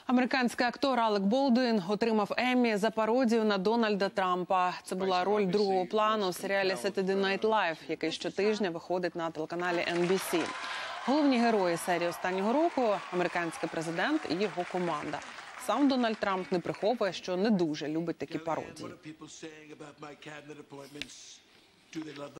Американський актор Алек Болдуін отримав Еммі за пародію на Дональда Трампа. Це була роль другого плану у серіалі Saturday Night Live, який щотижня виходить на телеканалі NBC. Головні герої серії останнього року – американський президент і його команда. Сам Дональд Трамп не приховує, що не дуже любить такі пародії.